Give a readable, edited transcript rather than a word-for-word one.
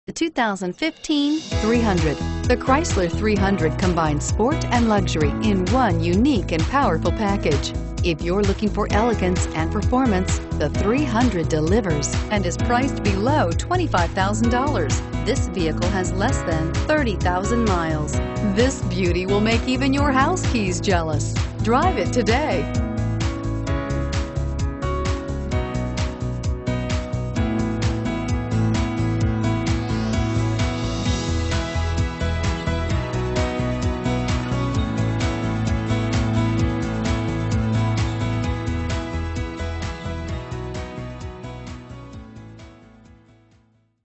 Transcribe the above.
The 2015 300. The Chrysler 300 combines sport and luxury in one unique and powerful package. If you're looking for elegance and performance, the 300 delivers and is priced below $25,000. This vehicle has less than 30,000 miles. This beauty will make even your house keys jealous. Drive it today.